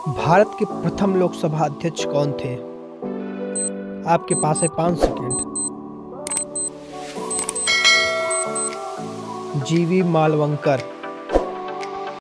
भारत के प्रथम लोकसभा अध्यक्ष कौन थे? आपके पास है 5 सेकंड। जीवी मालवंकर।